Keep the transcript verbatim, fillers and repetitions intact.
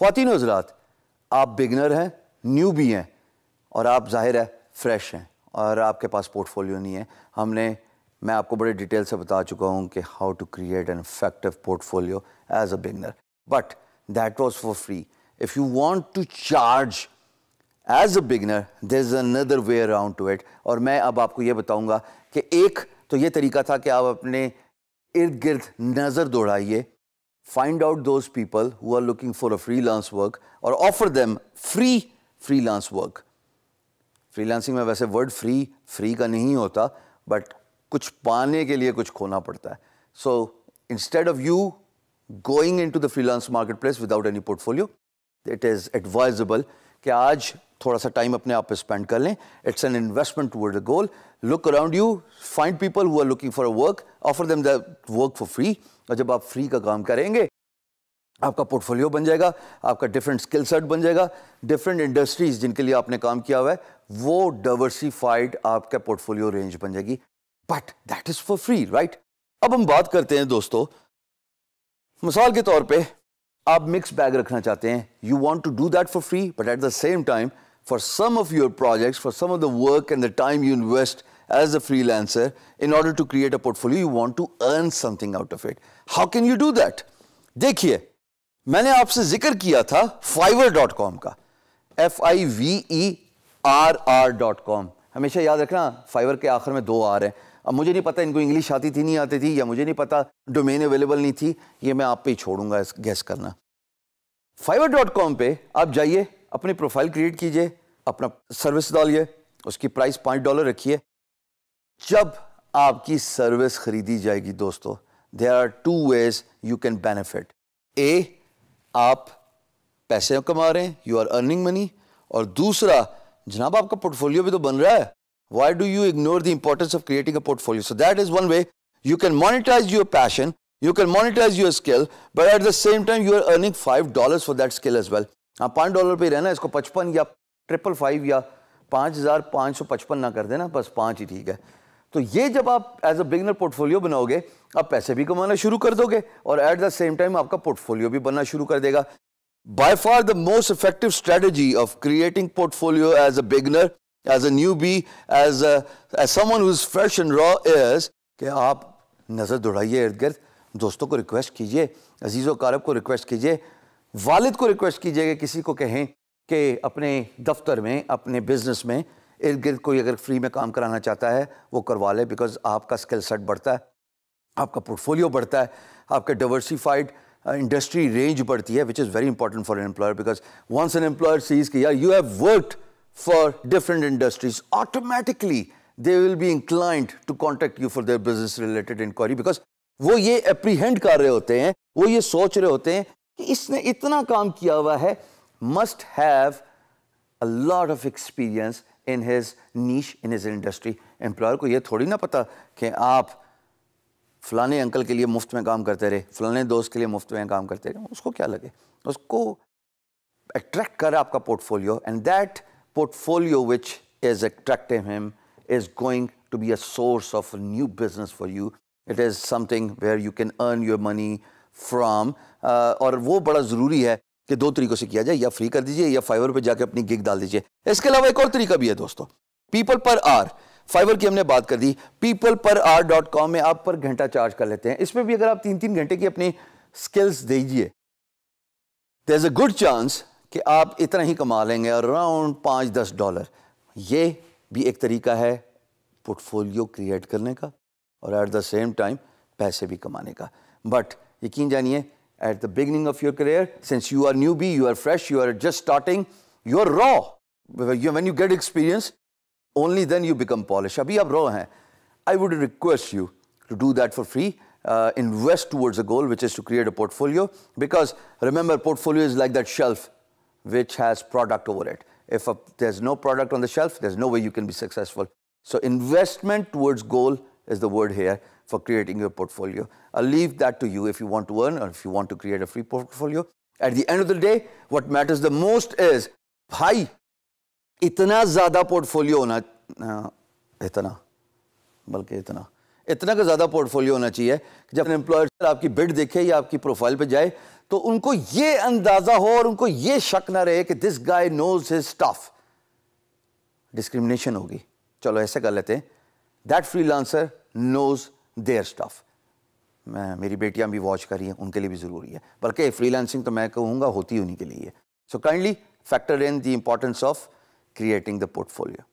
ख़वातीन और हज़रात, आप बिगनर हैं, न्यू भी हैं और आप जाहिर है फ्रेश हैं और आपके पास पोर्टफोलियो नहीं है। हमने मैं आपको बड़े डिटेल से बता चुका हूँ कि how to create an effective portfolio as a beginner, but that was for free. If you want to charge as a beginner there is another way around to it. और मैं अब आपको ये बताऊंगा कि एक तो ये तरीका था कि आप अपने इर्द गिर्द नज़र दौड़ाइए, find out those people who are looking for a freelance work और offer them free freelance work. Freelancing में वैसे वर्ड फ्री फ्री का नहीं होता, बट कुछ पाने के लिए कुछ खोना पड़ता है। So instead of you going into the freelance market place without any portfolio, it is advisable कि आज थोड़ा सा टाइम अपने आप पे स्पेंड कर लें। It's an investment toward the goal. Look around you, find people who are looking for a work, offer them the work for free. और जब आप फ्री का काम करेंगे आपका पोर्टफोलियो बन जाएगा, आपका डिफरेंट स्किल सेट बन जाएगा, डिफरेंट इंडस्ट्रीज जिनके लिए आपने काम किया हुआ है वो डाइवर्सिफाइड आपका पोर्टफोलियो रेंज बन जाएगी, but that is for free, right. अब हम बात करते हैं दोस्तों, मिसाल के तौर पे आप मिक्स बैग रखना चाहते हैं, you want to do that for free, but at the same time for some of your projects, for some of the work and the time you invest as a freelancer in order to create a portfolio, you want to earn something out of it. How can you do that? देखिए, मैंने आपसे जिक्र किया था Fiverr dot com का, F I V E R R dot com. हमेशा याद रखना फाइवर के आखिर में दो आर हैं। अब मुझे नहीं पता इनको इंग्लिश आती थी नहीं आती थी, या मुझे नहीं पता डोमेन अवेलेबल नहीं थी, ये मैं आप पे ही छोड़ूंगा गेस करना। फाइवर डॉट कॉम पे आप जाइए, अपनी प्रोफाइल क्रिएट कीजिए, अपना सर्विस डालिए, उसकी प्राइस पाँच डॉलर रखिए। जब आपकी सर्विस खरीदी जाएगी दोस्तों, there are two ways you can benefit. A, आप पैसे कमा रहे हैं, यू आर अर्निंग मनी, और दूसरा जनाब आपका पोर्टफोलियो भी तो बन रहा है। Why do you ignore the importance of creating a portfolio? So that is one way you can monetize your passion, you can monetize your skill, but at the same time you are earning five dollars for that skill as well. आप पाँच dollar पे रहना, इसको पचपन या triple five या पाँच हज़ार पाँच सौ पचपन ना कर देना, बस पाँच ही ठीक है। तो ये जब आप एज अ बिगनर पोर्टफोलियो बनाओगे, आप पैसे भी कमाना शुरू कर दोगे और एट द सेम टाइम आपका पोर्टफोलियो भी बनना शुरू कर देगा। By far the most effective strategy of creating portfolio as a beginner, as a newbie, as a as someone who's fresh and raw is कि आप नज़र दौड़ाइए इर्द गिर्द, दोस्तों को रिक्वेस्ट कीजिए, अजीज़ो कारब को रिक्वेस्ट कीजिए, वालिद को रिक्वेस्ट कीजिए कि किसी को कहें कि अपने दफ्तर में, अपने बिजनेस में इर्द गिर्द कोई अगर फ्री में काम कराना चाहता है वो करवा ले, बिकॉज आपका स्किल सेट बढ़ता है, आपका पोर्टफोलियो बढ़ता है, आपका डाइवर्सिफाइड इंडस्ट्री रेंज बढ़ती है, which is very important for an employer, because once an employer sees कि यार you have worked for different industries, automatically they will be inclined to contact you for their business related inquiry, because वो ये apprehend कर रहे होते हैं, वो ये सोच रहे होते हैं कि इसने इतना काम किया हुआ है, must have a lot of experience in his niche, in his industry. Employer को ये थोड़ी ना पता कि आप फलाने अंकल के लिए मुफ्त में काम करते रहे, फलाने दोस्त के लिए मुफ्त में काम करते रहे, उसको क्या लगे, उसको अट्रैक्ट कर आपका portfolio, and that portfolio which is attracting him is going to be a source of new business for you. It is something where you can earn your money from, और वो बड़ा ज़रूरी है कि दो तरीक़ों से किया जाए, या फ्री कर दीजिए या फाइवर पे जाके अपनी गिग डाल दीजिए। इसके अलावा एक और तरीका भी है दोस्तों, पीपल पर आर। फाइवर की हमने बात कर दी, people per hour dot com में आप पर घंटा चार्ज कर लेते हैं। इसमें भी अगर आप तीन तीन घंटे की अपनी स्किल्स दीजिए, there is a good chance कि आप इतना ही कमा लेंगे, अराउंड पाँच दस डॉलर। ये भी एक तरीका है पोर्टफोलियो क्रिएट करने का और एट द सेम टाइम पैसे भी कमाने का। बट यकीन जानिए, at the beginning of your career, since you are newbie, you are fresh, you are just starting, you are raw, when you get experience only then you become polished. अभी आप raw हैं. I would request you to do that for free. Uh, invest towards a goal, which is to create a portfolio, because remember, portfolio is like that shelf which has product over it. If a, there's no product on the shelf, there's no way you can be successful. So investment towards goal is the word here for creating your portfolio. I'll leave that to you if you want to earn or if you want to create a free portfolio. At the end of the day, what matters the most is, भाई इतना ज़्यादा portfolio होना, इतना बल्कि इतना इतना का ज़्यादा पोर्टफोलियो होना चाहिए कि जब एम्प्लॉयर आपकी बिड देखे या आपकी प्रोफाइल पे जाए तो उनको ये अंदाजा हो और उनको ये शक ना रहे कि this guy knows his stuff, discrimination होगी। चलो ऐसे कर लेते हैं, that freelancer knows their stuff. मैं मेरी बेटियां भी वॉच कर रही हैं, उनके लिए भी ज़रूरी है, बल्कि फ्रीलांसिंग तो मैं कहूँगा होती उन्हीं के लिए है। So kindly factor in the importance of creating the portfolio.